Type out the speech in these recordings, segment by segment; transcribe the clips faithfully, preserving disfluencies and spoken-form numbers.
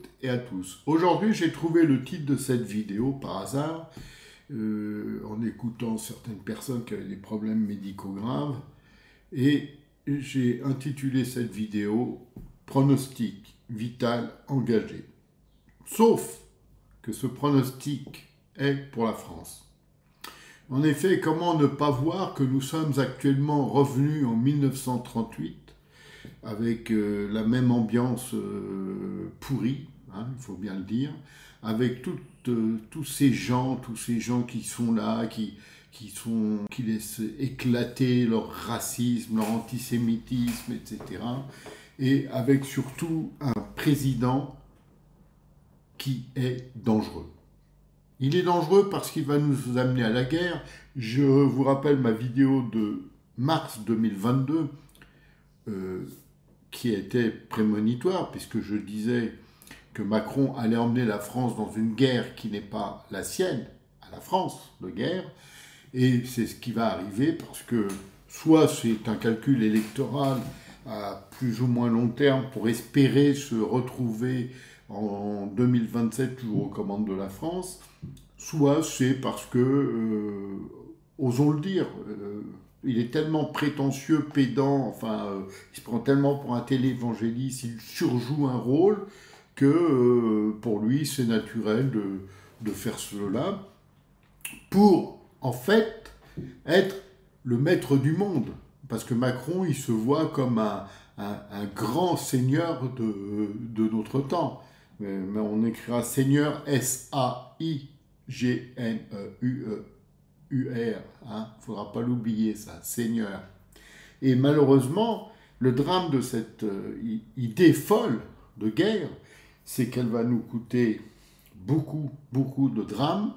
toutes et à tous. Aujourd'hui, j'ai trouvé le titre de cette vidéo par hasard, euh, en écoutant certaines personnes qui avaient des problèmes médicaux graves, et j'ai intitulé cette vidéo « Pronostic vital engagé ». Sauf que ce pronostic est pour la France. En effet, comment ne pas voir que nous sommes actuellement revenus en mille neuf cent trente-huit avec euh, la même ambiance euh, pourrie, hein, il faut bien le dire, avec tout, euh, tous ces gens, tous ces gens qui sont là, qui, qui, sont, qui laissent éclater leur racisme, leur antisémitisme, et cetera. Et avec surtout un président qui est dangereux. Il est dangereux parce qu'il va nous amener à la guerre. Je vous rappelle ma vidéo de mars deux mille vingt-deux, euh, qui était prémonitoire, puisque je disais que Macron allait emmener la France dans une guerre qui n'est pas la sienne, à la France, de guerre, et c'est ce qui va arriver, parce que soit c'est un calcul électoral à plus ou moins long terme pour espérer se retrouver en deux mille vingt-sept toujours aux commandes de la France, soit c'est parce que, euh, osons le dire, euh, il est tellement prétentieux, pédant, enfin, euh, il se prend tellement pour un télévangéliste, il surjoue un rôle que euh, pour lui, c'est naturel de, de faire cela pour, en fait, être le maître du monde. Parce que Macron, il se voit comme un, un, un grand seigneur de, de notre temps. Mais, mais on écrira seigneur S A I G N E U E. U R, il hein, ne faudra pas l'oublier ça, Seigneur. Et malheureusement, le drame de cette euh, idée folle de guerre, c'est qu'elle va nous coûter beaucoup, beaucoup de drames,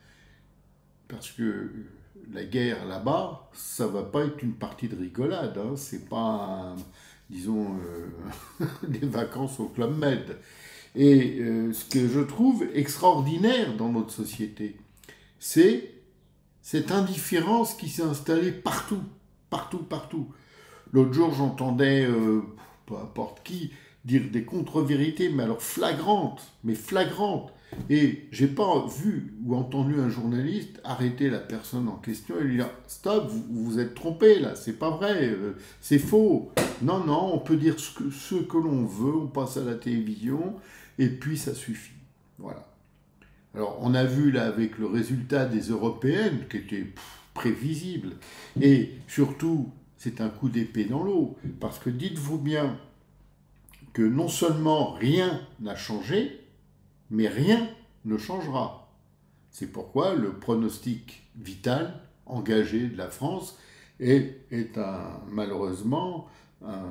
parce que la guerre là-bas, ça va pas être une partie de rigolade, hein, c'est pas, un, disons, euh, des vacances au Club Med. Et euh, ce que je trouve extraordinaire dans notre société, c'est cette indifférence qui s'est installée partout, partout, partout. L'autre jour, j'entendais, euh, peu importe qui, dire des contre-vérités, mais alors flagrantes, mais flagrantes. Et j'ai pas vu ou entendu un journaliste arrêter la personne en question et lui dire « Stop, vous vous êtes trompé là, c'est pas vrai, euh, c'est faux. » Non, non, on peut dire ce que, ce que l'on veut, on passe à la télévision, et puis ça suffit. Voilà. Alors, on a vu là avec le résultat des européennes, qui était pff, prévisible, et surtout, c'est un coup d'épée dans l'eau, parce que dites-vous bien que non seulement rien n'a changé, mais rien ne changera. C'est pourquoi le pronostic vital engagé de la France est, est un, malheureusement un,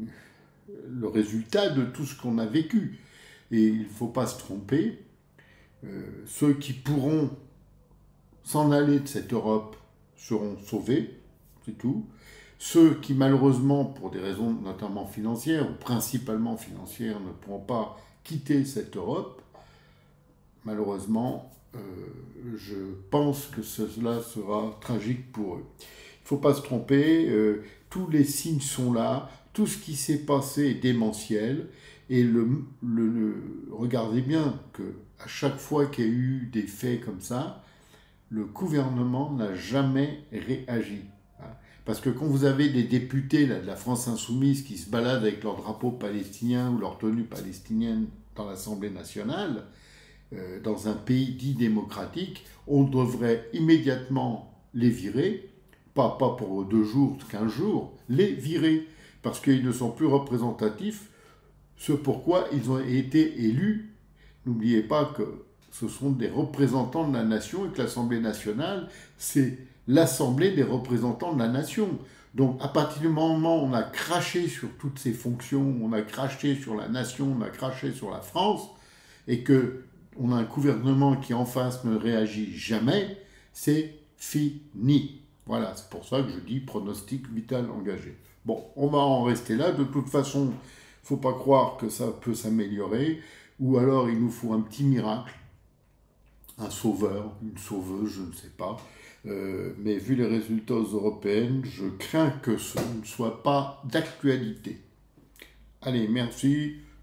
le résultat de tout ce qu'on a vécu. Et il ne faut pas se tromper. Euh, ceux qui pourront s'en aller de cette Europe seront sauvés, c'est tout. Ceux qui, malheureusement, pour des raisons notamment financières, ou principalement financières, ne pourront pas quitter cette Europe, malheureusement, euh, je pense que cela sera tragique pour eux. Il ne faut pas se tromper, euh, tous les signes sont là, tout ce qui s'est passé est démentiel, et le, le, le, regardez bien que à chaque fois qu'il y a eu des faits comme ça, le gouvernement n'a jamais réagi. Parce que quand vous avez des députés là, de la France insoumise qui se baladent avec leur drapeau palestinien ou leur tenue palestinienne dans l'Assemblée nationale, euh, dans un pays dit démocratique, on devrait immédiatement les virer, pas, pas pour deux jours, quinze jours, les virer, parce qu'ils ne sont plus représentatifs, ce pourquoi ils ont été élus. N'oubliez pas que ce sont des représentants de la nation et que l'Assemblée nationale, c'est l'Assemblée des représentants de la nation. Donc, à partir du moment où on a craché sur toutes ces fonctions, on a craché sur la nation, on a craché sur la France, et qu'on a un gouvernement qui en face ne réagit jamais, c'est fini. Voilà, c'est pour ça que je dis pronostic vital engagé. Bon, on va en rester là. De toute façon, il ne faut pas croire que ça peut s'améliorer. Ou alors il nous faut un petit miracle, un sauveur, une sauveuse, je ne sais pas. Euh, mais vu les résultats européens, je crains que ce ne soit pas d'actualité. Allez, merci.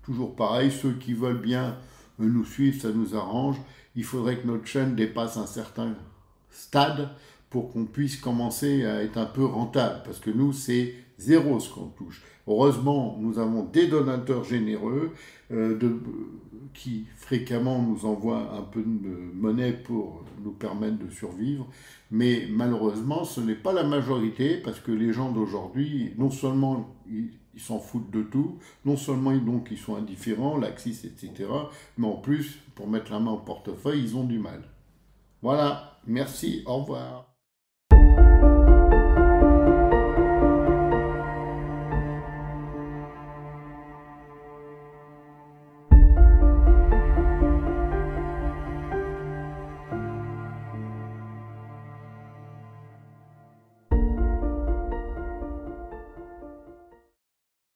toujours pareil, ceux qui veulent bien nous suivre, ça nous arrange. Il faudrait que notre chaîne dépasse un certain stade pour qu'on puisse commencer à être un peu rentable, parce que nous, c'est zéro ce qu'on touche. Heureusement, nous avons des donateurs généreux euh, de, qui fréquemment nous envoient un peu de monnaie pour nous permettre de survivre, mais malheureusement, ce n'est pas la majorité, parce que les gens d'aujourd'hui, non seulement ils, ils s'en foutent de tout, non seulement donc ils sont indifférents, laxistes, et cetera, mais en plus, pour mettre la main au portefeuille, ils ont du mal. Voilà, merci, au revoir.